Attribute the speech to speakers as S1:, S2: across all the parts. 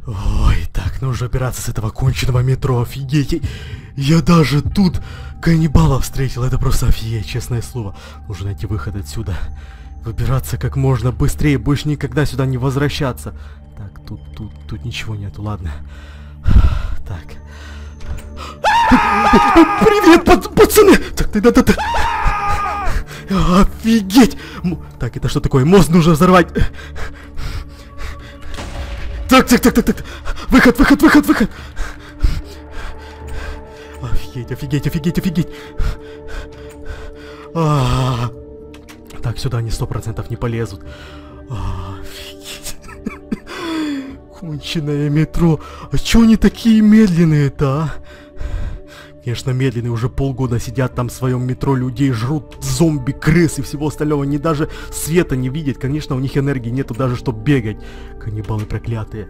S1: Ой, так, нужно убираться с этого конченого метро, офигеть. Я даже тут каннибалов встретил, это просто офигеть, честное слово. Нужно найти выход отсюда. Выбираться как можно быстрее, больше никогда сюда не возвращаться. Так, тут ничего нету, ладно. Так. Привет, пацаны! Так, да. Офигеть! Так, это что такое? Мост нужно взорвать! Так. Выход! Офигеть! Так, сюда они 100% не полезут. Офигеть. Конченое метро. А чё они такие медленные-то, а? Конечно, медленные, уже полгода сидят там в своем метро, людей жрут зомби, крыс и всего остального. Они даже света не видят. Конечно, у них энергии нету даже, чтобы бегать. Каннибалы проклятые.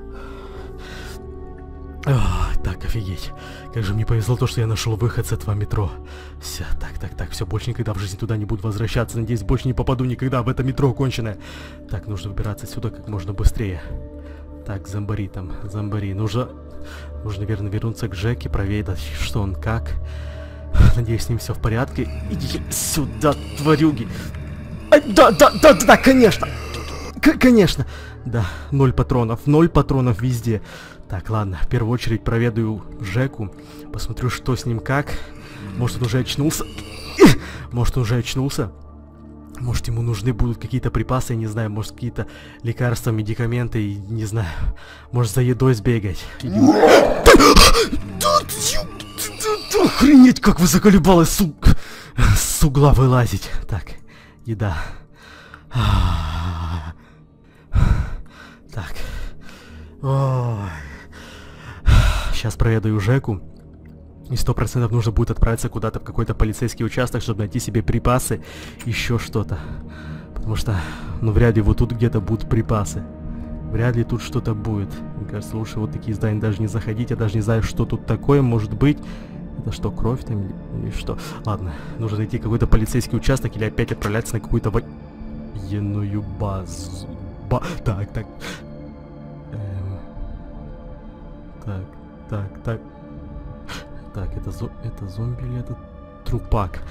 S1: Так, офигеть. Как же мне повезло то, что я нашел выход с этого метро. Все, так, все, больше никогда в жизни туда не буду возвращаться. Надеюсь, больше не попаду никогда в это метро конченое. Так, нужно выбираться отсюда как можно быстрее. Так, зомбари. Нужно, наверное, вернуться к Джеке, проверить, что он как. Надеюсь, с ним все в порядке. Иди сюда, тварюги. Да, конечно. Конечно. Да, 0 патронов везде. Так, ладно, в первую очередь проведаю Жеку. Посмотрю, что с ним как. Может, он уже очнулся. Может, ему нужны будут какие-то припасы, я не знаю, может, какие-то лекарства, медикаменты, не знаю. Может, за едой сбегать. Охренеть, как вы заколебалась с угла вылазить. Так, еда. Так. Ой. Сейчас проведаю Жеку. И 100% нужно будет отправиться куда-то в какой-то полицейский участок, чтобы найти себе припасы, еще что-то. Потому что, ну, вряд ли вот тут где-то будут припасы. Вряд ли тут что-то будет. Мне кажется, лучше вот такие здания даже не заходить. Я даже не знаю, что тут такое может быть. Это что, кровь там или что? Ладно, нужно найти какой-то полицейский участок или опять отправляться на какую-то военную базу. Так. Так, это зомби или это трупак?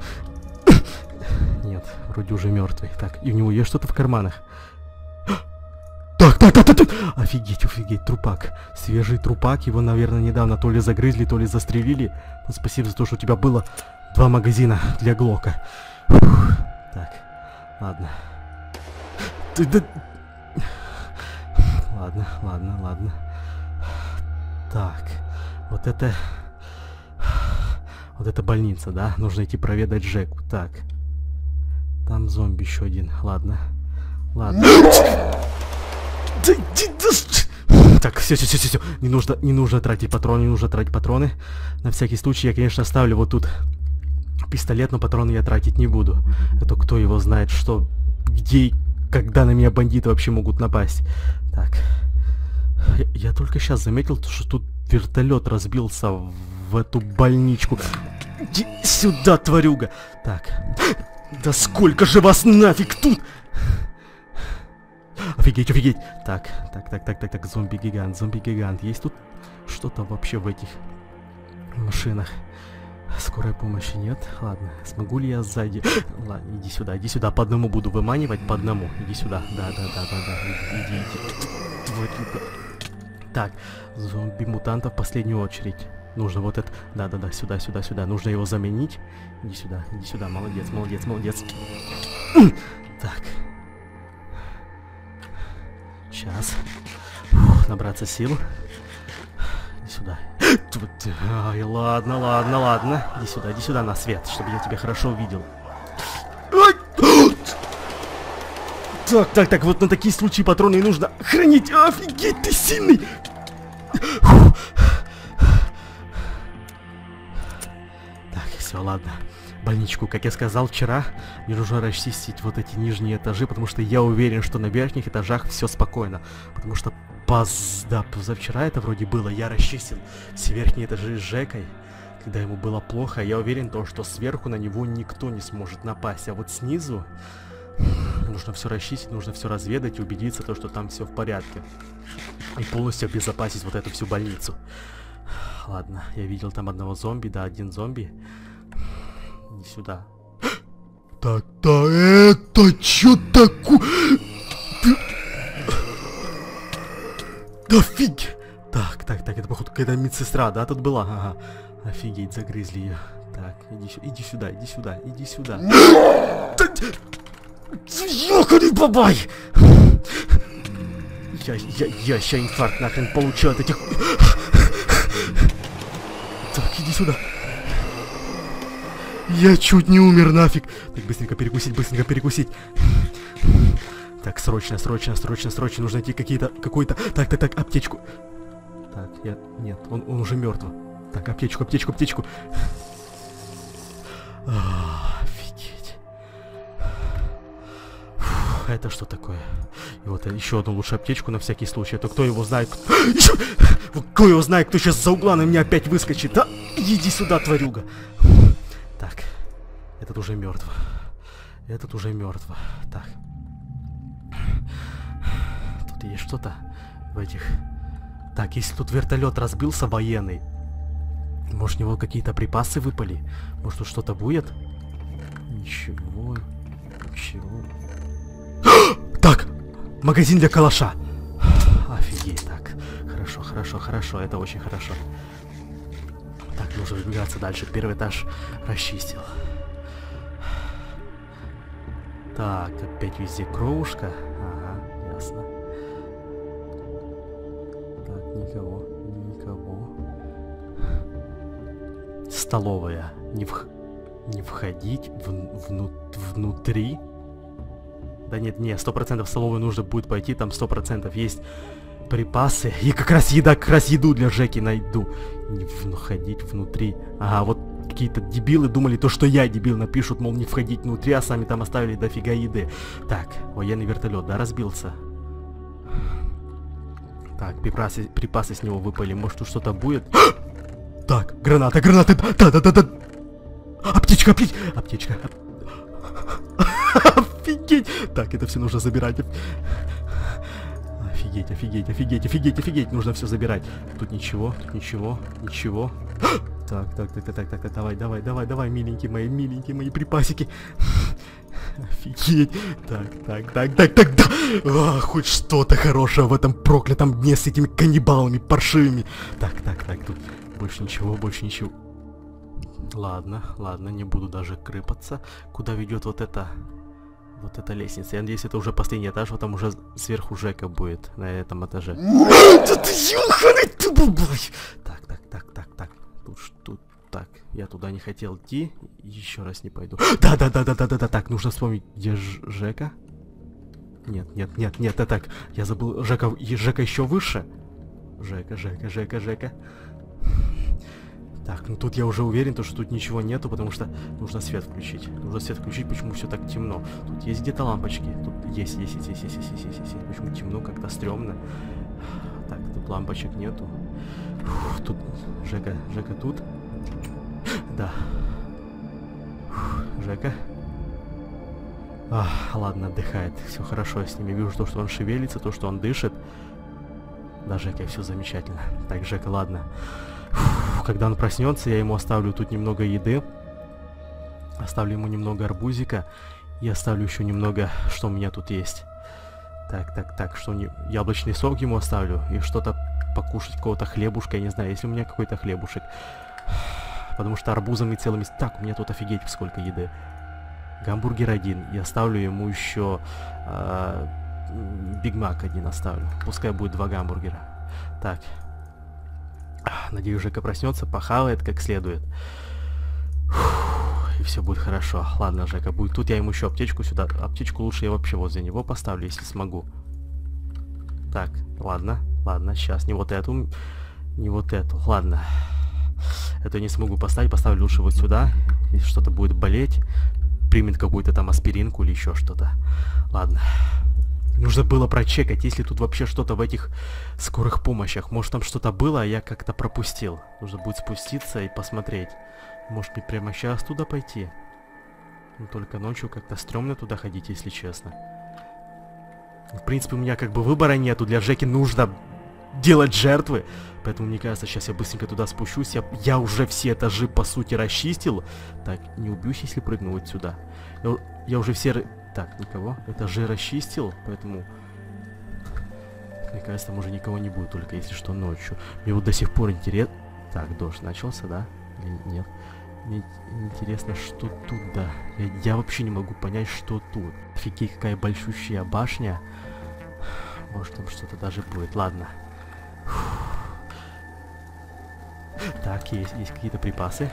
S1: Нет, вроде уже мертвый. Так, и у него есть что-то в карманах. Так. Офигеть, трупак. Свежий трупак. Его, наверное, недавно то ли загрызли, то ли застрелили. Ну, спасибо за то, что у тебя было 2 магазина для Глока. Фух. Так, ладно. Ладно. Так, вот это больница, да? Нужно идти проведать Джеку. Так. Там зомби еще один. Ладно. Так, все. Не нужно тратить патроны. На всякий случай я, конечно, оставлю вот тут пистолет, но патроны я тратить не буду. Это кто его знает, что, где и когда на меня бандиты вообще могут напасть. Так. Я только сейчас заметил, что тут вертолет разбился в эту больничку. Иди сюда, тварюга. Так. Да сколько же вас нафиг тут? Офигеть. Так. Зомби-гигант. Есть тут что-то вообще в этих машинах? Скорой помощи нет? Ладно. Смогу ли я сзади? Ладно, иди сюда. По одному буду выманивать, по одному. Иди сюда. Да. Иди. Тварюга. Так, зомби-мутанта в последнюю очередь. Нужно вот это... Да, сюда. Нужно его заменить. Иди сюда. Молодец. Так. Сейчас. Фух, набраться сил. Иди сюда. Ай, ладно. Иди сюда на свет, чтобы я тебя хорошо увидел. Так, вот на такие случаи патроны и нужно хранить. Офигеть, ты сильный! Так, все, ладно. Больничку, как я сказал вчера, мне нужно расчистить вот эти нижние этажи, потому что я уверен, что на верхних этажах все спокойно. Потому что позавчера это вроде было, я расчистил все верхние этажи с Жекой, когда ему было плохо. Я уверен, что сверху на него никто не сможет напасть, а вот снизу... Нужно все расчистить, нужно все разведать и убедиться, то, что там все в порядке. И полностью обезопасить вот эту всю больницу. Ладно, я видел там одного зомби, да, один зомби. Иди сюда. Так, да это чё такое? Да фиг! Так, это походу какая-то медсестра, да, тут была? Ага. Офигеть, загрызли ее. Так, иди сюда. Ёханый бабай! Я ща инфаркт нахрен получу от этих... Так, иди сюда. Я чуть не умер нафиг. Так, быстренько перекусить. Так, срочно. Нужно найти какую-то... Так, аптечку. Так, нет, он уже мертв. Так, аптечку. Офигеть. Фух, это что такое? И вот еще одну лучше аптечку на всякий случай. А то кто его знает... Кто его знает, кто сейчас за угла на меня опять выскочит. Да, иди сюда, тварюга. Так, этот уже мертв. Так. Тут есть что-то в этих... Так, если тут вертолет разбился военный, может, у него какие-то припасы выпали? Может, тут что-то будет? Ничего. Так, магазин для калаша. Офигеть, так. Хорошо, это очень хорошо. Так, нужно выдвигаться дальше. Первый этаж расчистил. Так, опять везде кровушка. Ага, ясно. Так, никого. Столовая. Не входить внутри. Да нет, 100% в столовую нужно будет пойти, там 100% есть припасы. И как раз еду для Жеки найду. Не входить внутри. Ага, вот какие-то дебилы думали, то, что я дебил, напишут, мол, не входить внутри, а сами там оставили дофига еды. Так, военный вертолет, да, разбился. Так, припасы с него выпали, может, тут что-то будет. Так, гранаты, да. Аптечка. Офигеть. Так, это все нужно забирать. Офигеть. Нужно все забирать. Тут ничего. Так. Давай, миленькие мои припасики. Офигеть. Так, да. Хоть что-то хорошее в этом проклятом дне с этими каннибалами паршивыми. Так, тут больше ничего. Ладно, не буду даже крыпаться. Куда ведет вот эта лестница? Я надеюсь, это уже последний этаж, вот там уже сверху Жека будет на этом этаже. Так. Тут, так, я туда не хотел идти, еще раз не пойду. Да, так, нужно вспомнить, где Жека? Нет, это так, я забыл, Жека еще выше. Жека. Так, ну тут я уже уверен, что тут ничего нету, потому что нужно свет включить. Почему все так темно? Тут есть где-то лампочки. Тут есть. Почему темно, как-то стрёмно. Так, тут лампочек нету. Фух, тут Жека тут. Да. Фух, Жека. Ладно, отдыхает. Все хорошо с ними. Вижу то, что он шевелится, то, что он дышит. Да, Жека, все замечательно. Так, Жека, ладно. Когда он проснется, я ему оставлю тут немного еды. Оставлю ему немного арбузика. И оставлю еще немного, что у меня тут есть. Так, что яблочный сок ему оставлю. И что-то покушать, какого-то хлебушка, я не знаю, если у меня какой-то хлебушек. Потому что арбузами целыми... Так, у меня тут офигеть сколько еды. Гамбургер один. И оставлю ему еще... Биг Мак один оставлю. Пускай будет 2 гамбургера. Так. Надеюсь, Жека проснется, похавает как следует. И все будет хорошо. Ладно, Жека будет тут. Я ему еще аптечку сюда. Аптечку лучше я вообще возле него поставлю, если смогу. Так, ладно. Сейчас не вот эту. Ладно. Эту не смогу поставить. Поставлю лучше вот сюда. Если что-то будет болеть, примет какую-то там аспиринку или еще что-то. Ладно. Нужно было прочекать, если тут вообще что-то в этих скорых помощях. Может, там что-то было, а я как-то пропустил. Нужно будет спуститься и посмотреть. Может, мне прямо сейчас туда пойти? Но только ночью как-то стрёмно туда ходить, если честно. В принципе, у меня как бы выбора нету. Для Жеки нужно делать жертвы. Поэтому, мне кажется, сейчас я быстренько туда спущусь. Я уже все этажи, по сути, расчистил. Так, не убьюсь, если прыгну вот сюда. Я уже все... Так, никого. Этажи расчистил, поэтому... Мне кажется, там уже никого не будет, только если что ночью. Мне вот до сих пор интересно... Так, дождь начался, да? Или нет? Мне интересно, что тут, да. Я вообще не могу понять, что тут. Офигеть, какая большущая башня. Может, там что-то даже будет. Ладно. Так, есть какие-то припасы.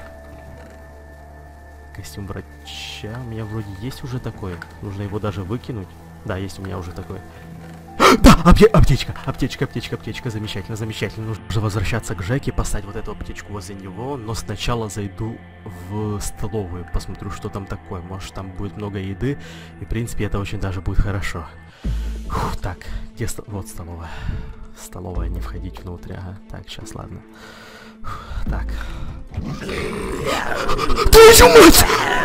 S1: Костюм врача. У меня вроде есть уже такой. Нужно его даже выкинуть. Да, есть у меня уже такой. Да, аптечка. Замечательно, замечательно. Нужно возвращаться к Жеке, поставить вот эту аптечку возле него. Но сначала зайду в столовую, посмотрю, что там такое. Может, там будет много еды. И, в принципе, это очень даже будет хорошо. Фух, так, где вот столовая. Столовая, не входить внутрь. Ага. Так, сейчас, ладно. Фух, так. Твою мать!